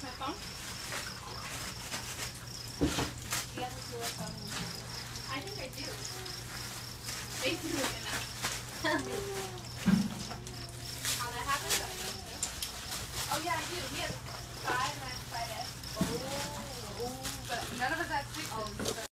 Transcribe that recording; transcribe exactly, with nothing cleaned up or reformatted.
my phone? Do you have a cool phone? I think I do. Basically enough. How that happens? I don't know. Oh yeah, I do. He has five and I have five S. Oh, but none of us have sixes. Oh.